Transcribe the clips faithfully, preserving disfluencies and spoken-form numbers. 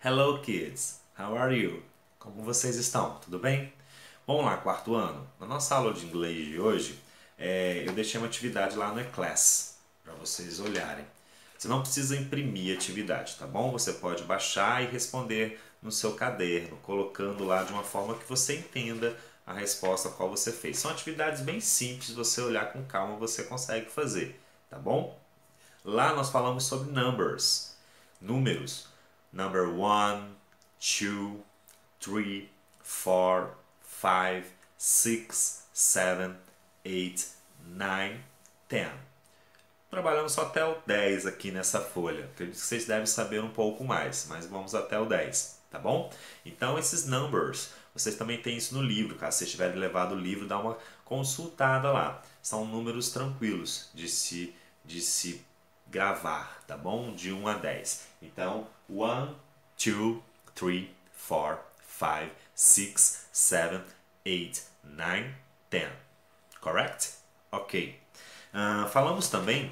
Hello kids, how are you? Como vocês estão? Tudo bem? Vamos lá, quarto ano. Na nossa aula de inglês de hoje, é, eu deixei uma atividade lá no eClass para vocês olharem. Você não precisa imprimir a atividade, tá bom? Você pode baixar e responder no seu caderno, colocando lá de uma forma que você entenda a resposta qual você fez. São atividades bem simples, você olhar com calma você consegue fazer, tá bom? Lá nós falamos sobre numbers, números. Number one, two, three, four, five, six, seven, eight, nine, ten. Trabalhamos só até o dez aqui nessa folha. Acredito que vocês devem saber um pouco mais, mas vamos até o dez, tá bom? Então esses numbers, vocês também têm isso no livro. Caso vocês tiverem levado o livro, dá uma consultada lá. São números tranquilos de se, de se gravar, tá bom? De um a dez. Então, one, two, three, four, five, six, seven, eight, nine, ten. Correct? Ok. Uh, falamos também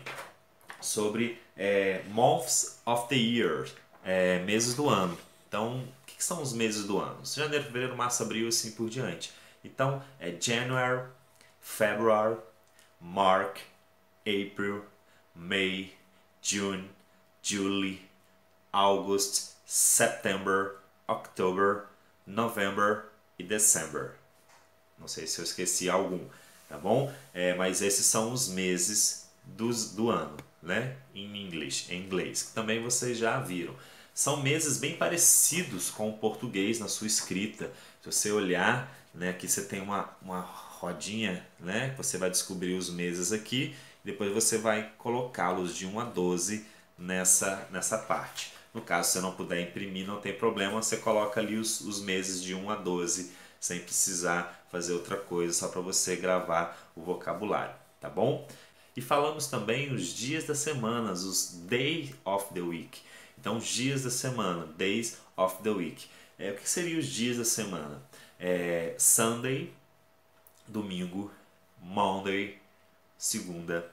sobre é, months of the year, é, meses do ano. Então, o que, que são os meses do ano? Janeiro, fevereiro, março, abril e assim por diante. Então, é January, February, March, April, May, June, July, August, September, October, November e December. Não sei se eu esqueci algum, tá bom? É, mas esses são os meses dos, do ano, né? Em inglês, em inglês, que também vocês já viram. São meses bem parecidos com o português na sua escrita. Se você olhar, né, aqui você tem uma, uma rodinha, né? Você vai descobrir os meses aqui. Depois você vai colocá-los de um a doze nessa, nessa parte. No caso, se você não puder imprimir, não tem problema, você coloca ali os, os meses de um a doze, sem precisar fazer outra coisa, só para você gravar o vocabulário, tá bom? E falamos também os dias da semana, os days of the week. Então, os dias da semana, days of the week. É, o que seriam os dias da semana? É, Sunday, domingo, Monday, segunda,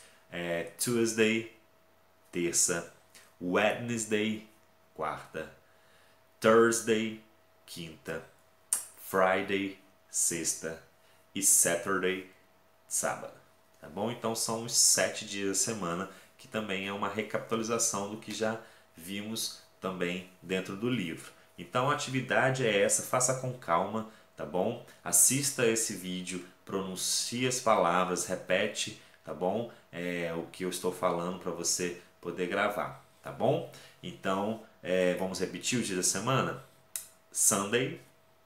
é, Tuesday, terça, Wednesday, quarta, Thursday, quinta, Friday, sexta e Saturday, sábado. Tá bom? Então são os sete dias da semana, que também é uma recapitalização do que já vimos também dentro do livro. Então a atividade é essa, faça com calma, tá bom? Assista esse vídeo, pronuncie as palavras, repete, tá bom? É, o que eu estou falando para você poder gravar, tá bom? Então, é, vamos repetir os dias da semana? Sunday,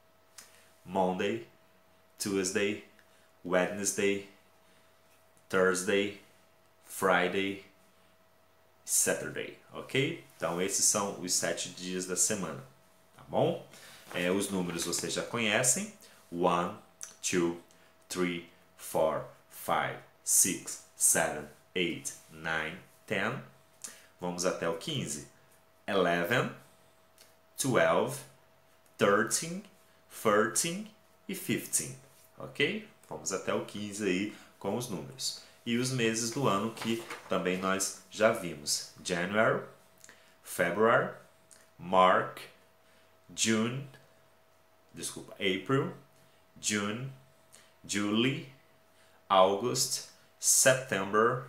Monday, Tuesday, Wednesday, Thursday, Friday, Saturday, ok? Então esses são os sete dias da semana, tá bom? É, os números vocês já conhecem: one, two, three, four, five, six, seven, eight, nine, ten. Vamos até o quinze. eleven, twelve, thirteen, fourteen e fifteen, ok? Vamos até o quinze aí com os números. E os meses do ano que também nós já vimos: January, February, March, June, desculpa, April, June, July, August, September,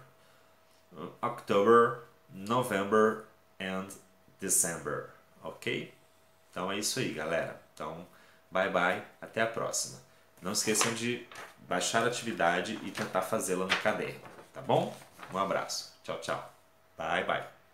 October, November and December, ok? Então é isso aí, galera. Então, bye bye, até a próxima. Não esqueçam de baixar a atividade e tentar fazê-la no caderno, tá bom? Um abraço, tchau, tchau. Bye bye.